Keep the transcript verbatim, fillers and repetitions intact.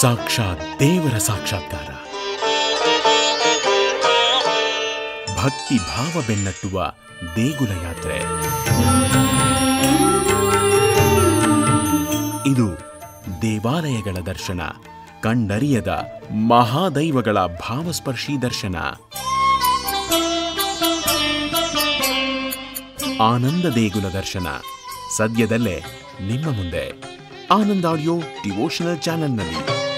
ಸಾಕ್ಷಾತ್ ದೇವರ ಸಾಕ್ಷಾತ್ಕಾರ. ಭಕ್ತಿ ಭಾವ ಬೆನ್ನಟ್ಟುವ ದೇಗುಲ ಯಾತ್ರೆ. ಇದು ದೇವಾಲಯಗಳ ದರ್ಶನ, ಕಂಡರಿಯದ ಮಹಾದೈವಗಳ ಭಾವಸ್ಪರ್ಶಿ ದರ್ಶನ. ಆನಂದ ದೇಗುಲ ದರ್ಶನ ಸದ್ಯದಲ್ಲೇ ನಿಮ್ಮ ಮುಂದೆ ಆನಂದ ಆಡಿಯೋ ಡಿವೋಷನಲ್ ಚಾನೆಲ್ನಲ್ಲಿ.